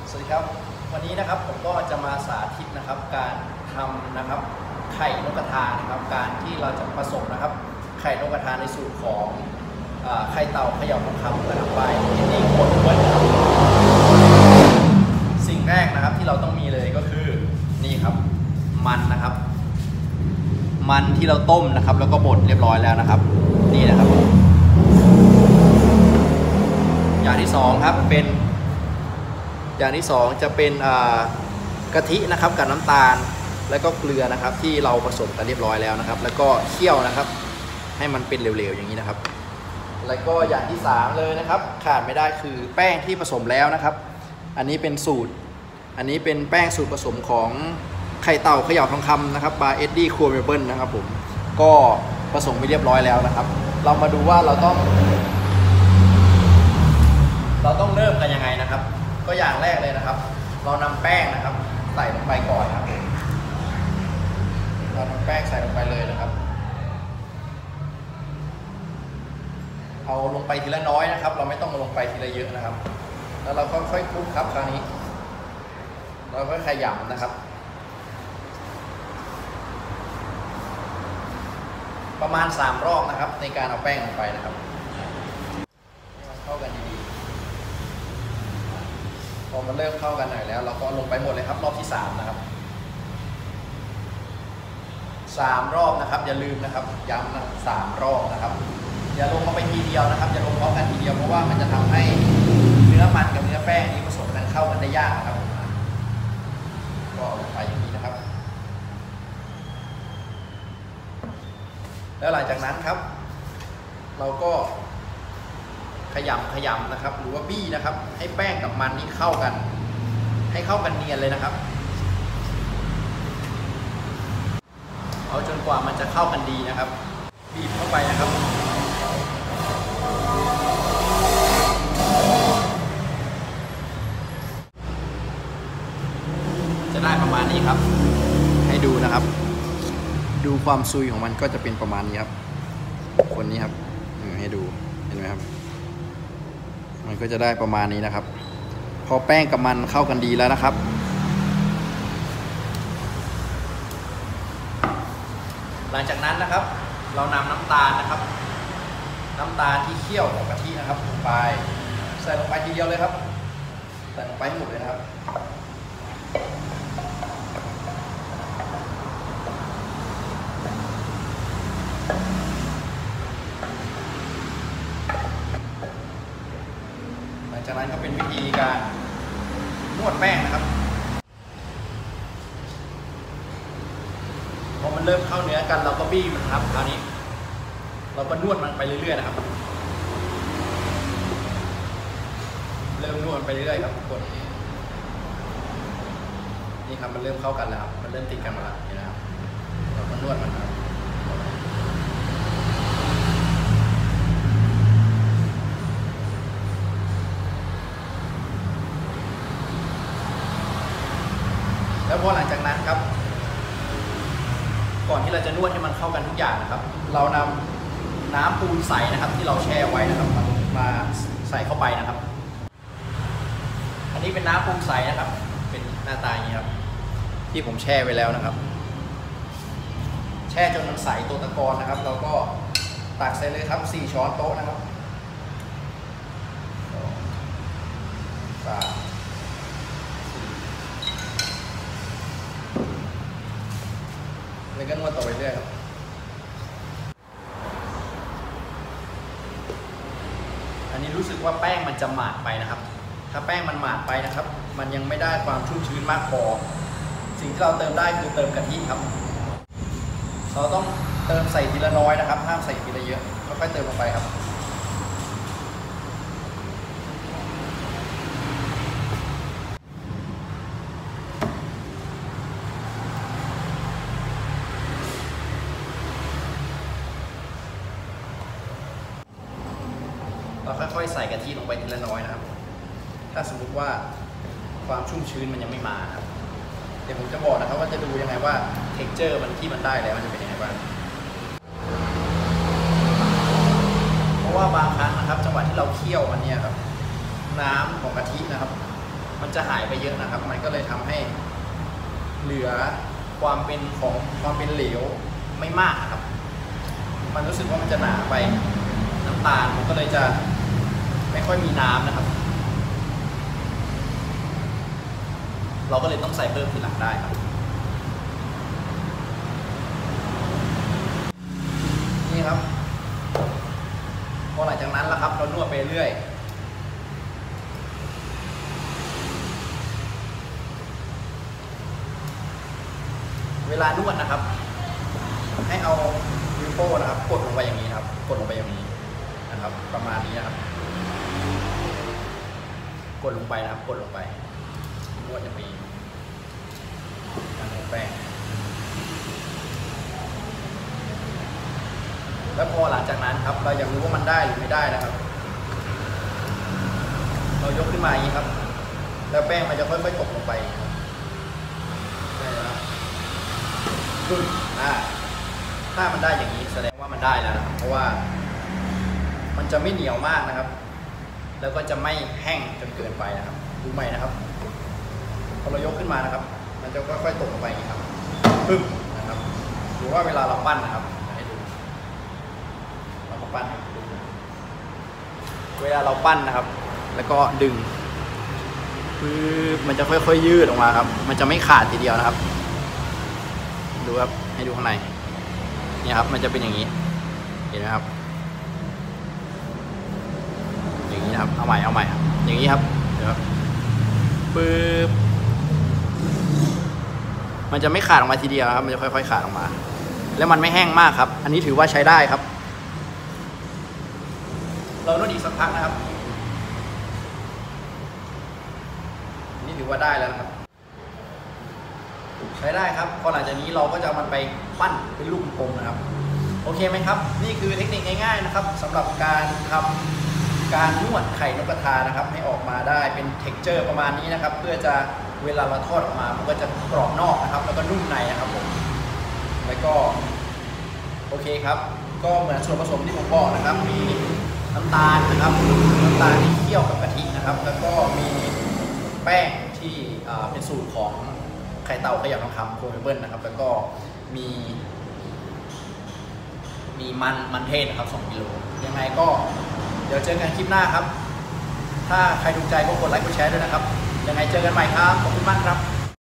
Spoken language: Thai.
สวัสดีครับวันนี้นะครับผมก็จะมาสาธิตนะครับการทำนะครับไข่นกกระทานะครับการที่เราจะผสมนะครับไข่นกกระทาในสูตรของไข่เต่าเขย่าทองคำนะครับไปเองคนด้วยนะครับสิ่งแรกนะครับที่เราต้องมีเลยก็คือนี่ครับมันนะครับมันที่เราต้มนะครับแล้วก็บดเรียบร้อยแล้วนะครับนี่นะครับอย่างที่สองครับเป็นอย่างที่สองจะเป็นกะทินะครับกับน้ำตาลแล้วก็เกลือนะครับที่เราผสมกันเรียบร้อยแล้วนะครับแล้วก็เคี่ยวนะครับให้มันเป็นเหลวๆอย่างนี้นะครับแล้วก็อย่างที่สามเลยนะครับขาดไม่ได้คือแป้งที่ผสมแล้วนะครับอันนี้เป็นแป้งสูตรผสมของไข่เต่าเขย่าทองคำนะครับบาร์เอ็ดดี้ครัวเมเบิลนะครับผมก็ผสมไปเรียบร้อยแล้วนะครับเรามาดูว่าเราต้องเริ่มกันยังไงนะครับก็อย่างแรกเลยนะครับเรานำแป้งนะครับใส่ลงไปก่อนครับเรานำแป้งใส่ลงไปเลยนะครับเอาลงไปทีละน้อยนะครับเราไม่ต้องลงไปทีละเยอะนะครับแล้วเราก็ค่อยคลุกครับคราวนี้เราก็ขยำนะครับประมาณ3รอบนะครับในการเอาแป้งลงไปนะครับเข้ากันดีๆพอมันเริ่มเข้ากันหน่อยแล้วเราก็ลงไปหมดเลยครับรอบที่3นะครับ3รอบนะครับอย่าลืมนะครับย้ำนะ3รอบนะครับอย่าลงเข้าไปทีเดียวนะครับอย่าลงพร้อมกันทีเดียวเพราะว่ามันจะทำให้เนื้อมันกับเนื้อแป้งนี้ผสมกันเข้ากันได้ยากนะครับก็ลงไปอย่างนี้นะครับแล้วหลังจากนั้นครับเราก็ขยำนะครับหรือว่าบี้นะครับให้แป้งกับมันนี้เข้ากันให้เข้ากันเนียนเลยนะครับเอาจนกว่ามันจะเข้ากันดีนะครับบีบเข้าไปนะครับจะได้ประมาณนี้ครับให้ดูนะครับดูความซุยของมันก็จะเป็นประมาณนี้ครับคนนี้ครับให้ดูเห็นไหมครับมันก็จะได้ประมาณนี้นะครับพอแป้งกับมันเข้ากันดีแล้วนะครับหลังจากนั้นนะครับเรานำน้ำตาลนะครับน้ำตาลที่เคี่ยวกับกะทินะครับลงไปใส่ลงไปทีเดียวเลยครับใส่ลงไปให้หมดเลยนะครับหลังจากนั้นก็เป็นวิธีการนวดแป้งนะครับพอมันเริ่มเข้าเนื้อกันเราก็บี้มันครับคราวนี้เราก็นวดมันไปเรื่อยๆนะครับเริ่มนวดไปเรื่อยๆครับทุกคนนี่ครับมันเริ่มเข้ากันแล้วครับมันเริ่มติดกันมาแล้วเห็นไหมครับเราก็นวดมันครับแล้วพอหลังจากนั้นครับก่อนที่เราจะนวดให้มันเข้ากันทุกอย่างนะครับเรานำน้ำปูนใสนะครับที่เราแช่ไว้นะครับมาใส่เข้าไปนะครับอันนี้เป็นน้ำปูนใสนะครับเป็นหน้าตาอย่างนี้ครับที่ผมแช่ไว้แล้วนะครับแช่จนมันใสตัวตะกอนนะครับเราก็ตักใส่เลยครับ4 ช้อนโต๊ะนะครับ3แล้วก็นวดต่อไปเรื่อยครับอันนี้รู้สึกว่าแป้งมันจะหมาดไปนะครับถ้าแป้งมันหมาดไปนะครับมันยังไม่ได้ความชุ่มชื้นมากพอสิ่งที่เราเติมได้คือเติมกะทิครับเราต้องเติมใส่ทีละน้อยนะครับห้ามใส่ทีละเยอะค่อยๆเติมลงไปครับเราค่อยๆใส่กะทิลงไปทีละน้อยนะครับถ้าสมมุติว่าความชุ่มชื้นมันยังไม่มาครับเดี๋ยวผมจะบอกนะครับว่าจะดูยังไงว่า texture มันที่มันได้แล้วมันจะเป็นยังไงบ้างเพราะว่าบางครั้งนะครับจังหวะที่เราเคี่ยวมันเนี่ยครับน้ำของกะทินะครับมันจะหายไปเยอะนะครับมันก็เลยทำให้เหลือความเป็นเหลวไม่มากครับมันรู้สึกว่ามันจะหนาไปน้ำตาลมันก็เลยจะไม่ค่อยมีน้ำนะครับเราก็เลยต้องใส่เพิ่มทีหลังได้ครับนี่ครับพอหลังจากนั้นแล้วครับเรานวดไปเรื่อยเวลานวดนะครับให้เอานิ้วโป้นะครับกดลงไปอย่างนี้ครับกดลงไปอย่างนี้นะครับประมาณนี้นะครับกดลงไปนะครับกดลงไปนวดจะมีการแป้งแล้วพอหลังจากนั้นครับเราอยากรู้ว่ามันได้หรือไม่ได้นะครับเรายกขึ้นมาอย่างนี้ครับแล้วแป้งมันจะค่อยๆตกลงไปได้แล้วถ้ามันได้อย่างนี้แสดงว่ามันได้แล้วนะครับเพราะว่ามันจะไม่เหนียวมากนะครับแล้วก็จะไม่แห้งจนเกินไปนะครับดูใหม่นะครับพอเรายกขึ้นมานะครับมันจะค่อยๆตกลงไปอย่างนี้ครับปึ๊บนะครับหรือว่าเวลาเราปั้นนะครับให้ดูเราก็ปั้นให้ดูเวลาเราปั้นนะครับแล้วก็ดึงปึ๊บมันจะค่อยๆยืดออกมาครับมันจะไม่ขาดทีเดียวนะครับดูครับให้ดูข้างในนี่ครับมันจะเป็นอย่างนี้เห็นไหมครับอย่างนี้นะครับเอาใหม่ครับอย่างนี้ครับเดี๋ยวปึ๊บมันจะไม่ขาดออกมาทีเดียวครับมันจะค่อยๆขาดออกมาแล้วมันไม่แห้งมากครับอันนี้ถือว่าใช้ได้ครับเรานวดอีกสักพักนะครับนี่ถือว่าได้แล้วนะครับใช้ได้ครับพอหลังจากนี้เราก็จะมันไปปั้นเป็นลูกกลมนะครับโอเคไหมครับนี่คือเทคนิคง่ายๆนะครับสำหรับการทำการนวดไข่นกกระทานะครับให้ออกมาได้เป็นเท็กเจอร์ประมาณนี้นะครับเพื่อจะเวลาเราทอดออกมามันก็จะกรอบนอกนะครับแล้วก็นุ่มในนะครับผมแล้วก็โอเคครับก็เหมือนส่วนผสมที่ผมบอกนะครับมีน้ำตาลนะครับน้ำตาลที่เคี่ยวกับกะทินะครับแล้วก็มีแป้งที่เป็นสูตรของไข่เต่าขยำทองคำโคเมเบิลนะครับแล้วก็มีมันเทศนะครับ2 กิโลยังไงก็เดี๋ยวเจอกันคลิปหน้าครับถ้าใครถูกใจก็กดไลค์กดแชร์ด้วยนะครับยังไงเจอกันใหม่ครับขอบคุณมากครับ